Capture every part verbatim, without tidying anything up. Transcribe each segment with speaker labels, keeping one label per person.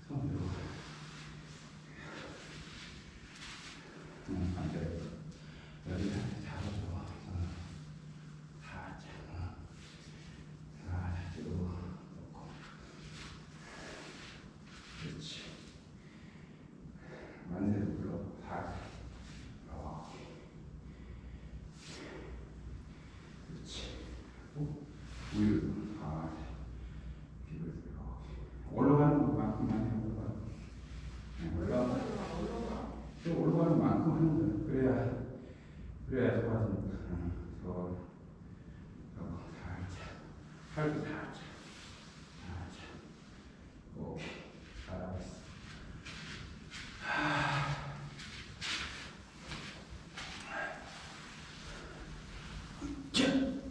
Speaker 1: 손으로. 응, 안 돼. 여기 잡아줘. 어. 살짝. 어. 살짝 뒤로 놓고. 그렇지. 만세로 불러. 살짝. 이렇게. 그렇지. 오, 우유. 아, 비벼 들어. 올라가는 것만큼만 해. 올라가. 네, 올라가. 좀 올라가는 만큼 하는 거야. 그래야, 그래야 좋아지니까. 응, 저, 저, 살짝. 팔도 살짝. 살짝. 오케이. 잘하고 있어. 자.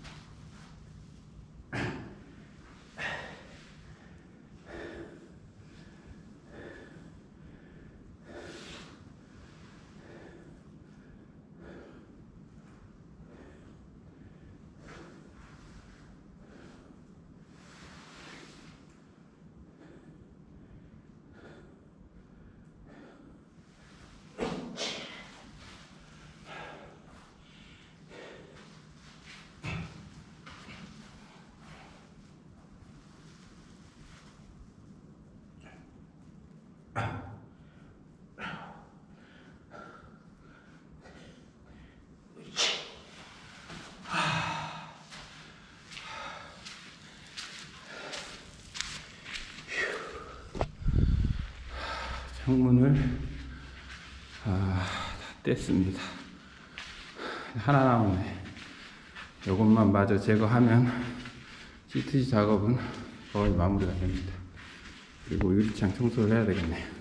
Speaker 1: 창문을 아, 다 뗐습니다. 하나 남았네. 이것만 마저 제거하면 시트지 작업은 거의 마무리가 됩니다. 그리고 유리창 청소를 해야 되겠네요.